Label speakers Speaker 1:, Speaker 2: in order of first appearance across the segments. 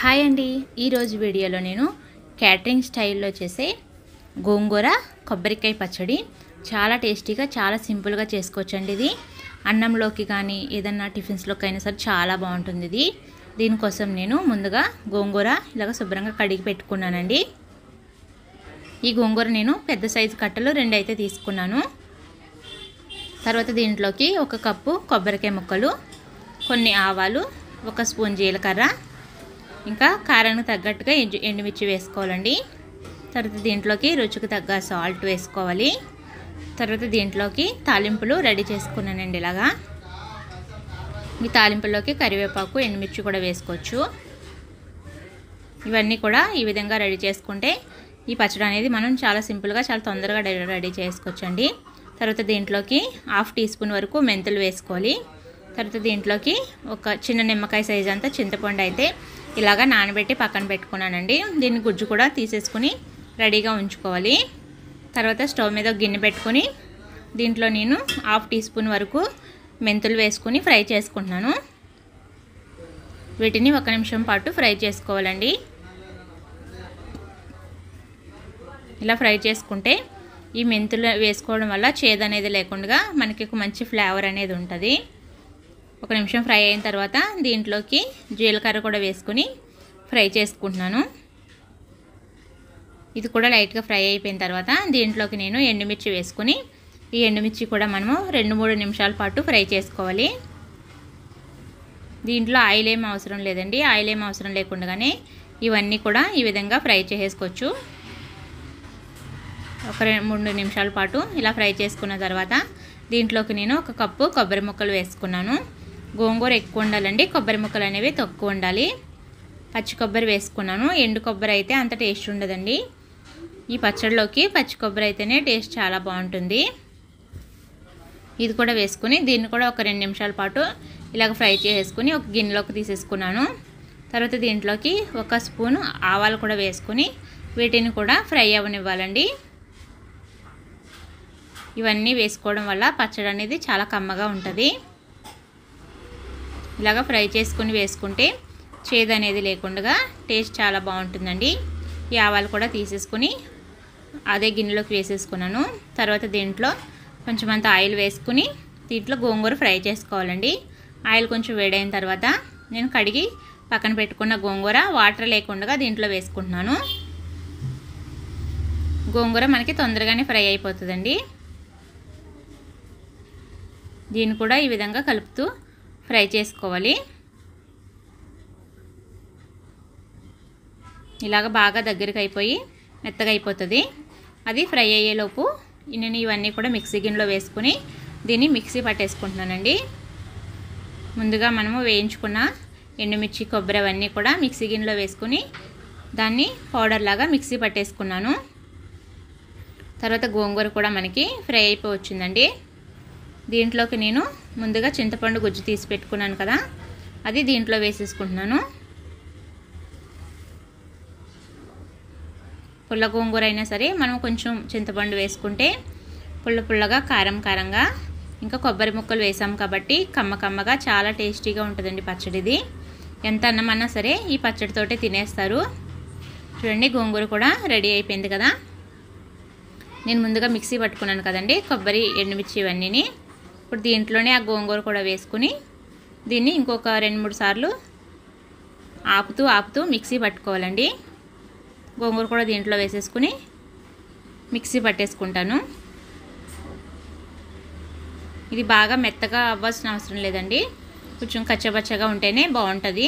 Speaker 1: Hi అండి, ఈరోజు వీడియోలో నేను క్యాటరింగ్ స్టైల్లో చేసే గోంగూర కొబ్బరికాయ పచ్చడి చాలా టేస్టీగా చాలా సింపుల్గా చేసుకోవచ్చండి. ఇది అన్నంలోకి కానీ ఏదన్నా టిఫిన్స్లోకి అయినా సరే చాలా బాగుంటుంది. ఇది దీనికోసం నేను ముందుగా గోంగూర ఇలాగ శుభ్రంగా కడిగి పెట్టుకున్నానండి. ఈ గోంగూర నేను పెద్ద సైజు కట్టలు 2 అయితే తీసుకున్నాను. తర్వాత దీంట్లోకి 1 కప్పు కొబ్బరికాయ ముక్కలు, కొన్ని ఆవాలు, 1 స్పూన్ జీలకర్ర, ఇంకా కారానికి తగ్గట్టుగా ఎండుమిర్చి వేసుకోవాలండి. తర్వాత దీంట్లోకి రుచికి తగ్గ సాల్ట్ వేసుకోవాలి. తర్వాత దీంట్లోకి తాలింపులు రెడీ చేసుకున్నానండి. ఇలాగా ఈ తాలింపుల్లోకి కరివేపాకు, ఎండుమిర్చి కూడా వేసుకోవచ్చు. ఇవన్నీ కూడా ఈ విధంగా రెడీ చేసుకుంటే ఈ పచ్చడి అనేది మనం చాలా సింపుల్గా చాలా తొందరగా రెడీ చేసుకోవచ్చండి. తర్వాత దీంట్లోకి 1/2 టీ స్పూన్ వరకు మెంతులు వేసుకోవాలి. తర్వాత దీంట్లోకి ఒక చిన్న నిమ్మకాయ సైజ్ అంతా చింతపండు అయితే ఇలాగా నానబెట్టి పక్కన పెట్టుకున్నానండి. దీన్ని గుజ్జు కూడా తీసేసుకుని రెడీగా ఉంచుకోవాలి. తర్వాత స్టవ్ మీద గిన్నె పెట్టుకొని దీంట్లో నేను 1/2 టీ స్పూన్ వరకు మెంతులు వేసుకుని ఫ్రై చేసుకుంటున్నాను. వీటిని 1 నిమిషం పాటు ఫ్రై చేసుకోవాలండి. ఇలా ఫ్రై చేసుకుంటే ఈ మెంతులు వేసుకోవడం వల్ల చేదు అనేది లేకుండా మనకి ఒక మంచి ఫ్లేవర్ అనేది ఉంటుంది. 1 నిమిషం ఫ్రై అయిన తర్వాత దీంట్లోకి జీలకర్ర కూడా వేసుకుని ఫ్రై చేసుకుంటున్నాను. ఇది కూడా లైట్గా ఫ్రై అయిపోయిన తర్వాత దీంట్లోకి నేను ఎండుమిర్చి వేసుకుని ఈ ఎండుమిర్చి కూడా మనము 2-3 నిమిషాల పాటు ఫ్రై చేసుకోవాలి. దీంట్లో ఆయిల్ ఏం అవసరం లేదండి. ఆయిల్ ఏం అవసరం లేకుండానే ఇవన్నీ కూడా ఈ విధంగా ఫ్రై చేసుకోవచ్చు. 1-3 నిమిషాల పాటు ఇలా ఫ్రై చేసుకున్న తర్వాత దీంట్లోకి నేను 1 కప్పు కొబ్బరి ముక్కలు వేసుకున్నాను. గోంగూర ఎక్కువ ఉండాలండి, కొబ్బరి ముక్కలు అనేవి తక్కువ ఉండాలి. పచ్చి కొబ్బరి వేసుకున్నాను. ఎండు కొబ్బరి అయితే అంత టేస్ట్ ఉండదండి. ఈ పచ్చడిలోకి పచ్చి కొబ్బరి అయితేనే టేస్ట్ చాలా బాగుంటుంది. ఇది కూడా వేసుకుని దీన్ని కూడా 2 నిమిషాల పాటు ఇలాగ ఫ్రై చేసుకుని ఒక గిన్నెలోకి తీసేసుకున్నాను. తర్వాత దీంట్లోకి 1 స్పూను ఆవాలు కూడా వేసుకుని వీటిని కూడా ఫ్రై అవ్వనివ్వాలండి. ఇవన్నీ వేసుకోవడం వల్ల పచ్చడి అనేది చాలా కమ్మగా ఉంటుంది. ఇలాగ ఫ్రై చేసుకుని వేసుకుంటే చేదు అనేది లేకుండా టేస్ట్ చాలా బాగుంటుందండి. ఈ ఆవాలు కూడా తీసేసుకుని అదే గిన్నెలోకి వేసేసుకున్నాను. తర్వాత దీంట్లో కొంచెం అంత ఆయిల్ వేసుకుని దీంట్లో గోంగూర ఫ్రై చేసుకోవాలండి. ఆయిల్ కొంచెం వేడైన తర్వాత నేను కడిగి పక్కన పెట్టుకున్న గోంగూర వాటర్ లేకుండా దీంట్లో వేసుకుంటున్నాను. గోంగూర మనకి తొందరగానే ఫ్రై అయిపోతుందండి. దీన్ని కూడా ఈ విధంగా కలుపుతూ ఫ్రై చేసుకోవాలి. ఇలాగ బాగా దగ్గరికి అయిపోయి మెత్తగా అయిపోతుంది. అది ఫ్రై అయ్యేలోపు నేను ఇవన్నీ కూడా మిక్సీ గిన్నెలో వేసుకుని దీన్ని మిక్సీ పట్టేసుకుంటున్నానండి. ముందుగా మనము వేయించుకున్న ఎండుమిర్చి, కొబ్బరి అవన్నీ కూడా మిక్సీ గిన్నెలో వేసుకుని దాన్ని పౌడర్ లాగా మిక్సీ పట్టేసుకున్నాను. తర్వాత గోంగూర కూడా మనకి ఫ్రై అయిపోయి వచ్చిందండి. దీంట్లోకి నేను ముందుగా చింతపండు గుజ్జు తీసి పెట్టుకున్నాను కదా, అది దీంట్లో వేసేసుకుంటున్నాను. పుల్ల గోంగూర అయినా సరే మనం కొంచెం చింతపండు వేసుకుంటే పుల్లగా కారంగా, ఇంకా కొబ్బరి ముక్కలు వేసాం కాబట్టి కమ్మగా చాలా టేస్టీగా ఉంటుందండి పచ్చడి. ఇది ఎంత అన్నమన్నా సరే ఈ పచ్చడితోటే తినేస్తారు. చూడండి, గోంగూర కూడా రెడీ అయిపోయింది కదా. నేను ముందుగా మిక్సీ పట్టుకున్నాను కదండి కొబ్బరి, ఎండుమిర్చి ఇవన్నీని. ఇప్పుడు దీంట్లోనే ఆ గోంగూర కూడా వేసుకుని దీన్ని ఇంకొక 2-3 సార్లు ఆపుతూ మిక్సీ పట్టుకోవాలండి. గోంగూర కూడా దీంట్లో వేసేసుకుని మిక్సీ పట్టేసుకుంటాను. ఇది బాగా మెత్తగా అవ్వాల్సిన అవసరం లేదండి, కొంచెం కచ్చపచ్చగా ఉంటేనే బాగుంటుంది.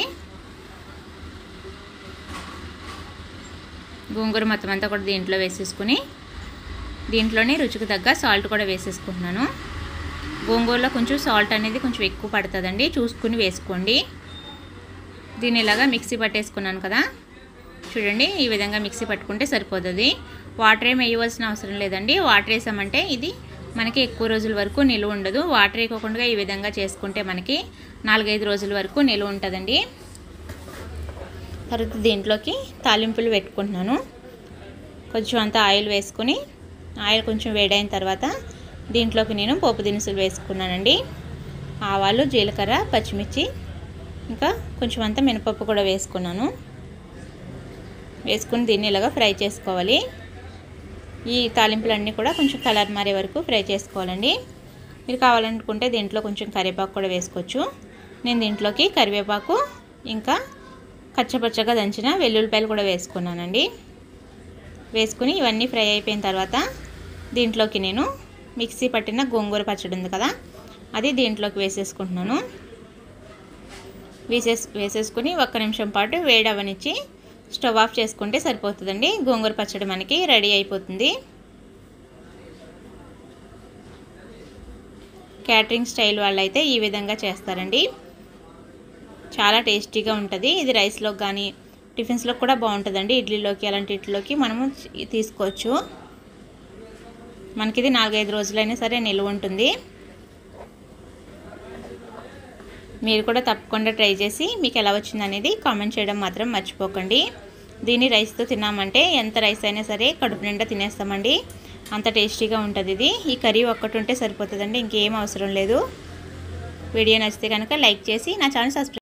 Speaker 1: గోంగూర మొత్తం అంతా కూడా దీంట్లో వేసేసుకుని దీంట్లోనే రుచికి తగ్గ సాల్ట్ కూడా వేసేసుకుంటున్నాను. గోంగూరలో కొంచెం సాల్ట్ అనేది కొంచెం ఎక్కువ పడుతుందండి, చూసుకుని వేసుకోండి. దీన్ని ఇలాగా మిక్సీ పట్టేసుకున్నాను కదా, చూడండి ఈ విధంగా మిక్సీ పట్టుకుంటే సరిపోతుంది. వాటర్ ఏమి వేయవలసిన అవసరం లేదండి. వాటర్ వేసామంటే ఇది మనకి ఎక్కువ రోజుల వరకు నిలువ ఉండదు. వాటర్ వేయకుండా ఈ విధంగా చేసుకుంటే మనకి 4-5 రోజుల వరకు నిలువ ఉంటుందండి. తర్వాత దీంట్లోకి తాలింపులు పెట్టుకుంటున్నాను. కొంచెం అంత ఆయిల్ వేసుకుని ఆయిల్ కొంచెం వేడైన తర్వాత దీంట్లోకి నేను పోపు దినుసులు వేసుకున్నానండి. ఆవాలు, జీలకర్ర, పచ్చిమిర్చి, ఇంకా కొంచెం అంత మినపప్పు కూడా వేసుకున్నాను. వేసుకుని దీన్ని ఇలాగా ఫ్రై చేసుకోవాలి. ఈ తాలింపులన్నీ కూడా కొంచెం కలర్ మారే వరకు ఫ్రై చేసుకోవాలండి. మీరు కావాలనుకుంటే దీంట్లో కొంచెం కరివేపాకు కూడా వేసుకోవచ్చు. నేను దీంట్లోకి కరివేపాకు ఇంకా కచ్చపచ్చగా దంచిన వెల్లుల్లిపాయలు కూడా వేసుకున్నానండి. వేసుకుని ఇవన్నీ ఫ్రై అయిపోయిన తర్వాత దీంట్లోకి నేను మిక్సీ పట్టిన గోంగూర పచ్చడి ఉంది కదా, అది దీంట్లోకి వేసేసుకుంటున్నాను. వేసేసుకుని 1 నిమిషం పాటు వేడి అవనిచ్చి స్టవ్ ఆఫ్ చేసుకుంటే సరిపోతుందండి. గోంగూర పచ్చడి మనకి రెడీ అయిపోతుంది. క్యాటరింగ్ స్టైల్ వాళ్ళైతే ఈ విధంగా చేస్తారండి. చాలా టేస్టీగా ఉంటుంది. ఇది రైస్లోకి కానీ టిఫిన్స్లో కూడా బాగుంటుందండి. ఇడ్లీలోకి అలాంటి ఇడ్లీలోకి మనము తీసుకోవచ్చు. మనకి ఇది 4-5 రోజులైనా సరే నిల్వ ఉంటుంది. మీరు కూడా తప్పకుండా ట్రై చేసి మీకు ఎలా వచ్చిందనేది కామెంట్ చేయడం మాత్రం మర్చిపోకండి. దీన్ని రైస్తో తిన్నామంటే ఎంత రైస్ అయినా సరే కడుపు నిండా తినేస్తామండి. అంత టేస్టీగా ఉంటుంది ఇది. ఈ కర్రీ ఒక్కటి ఉంటే సరిపోతుందండి, ఇంకేం అవసరం లేదు. వీడియో నచ్చితే కనుక లైక్ చేసి నా ఛానల్ సబ్స్క్రైబ్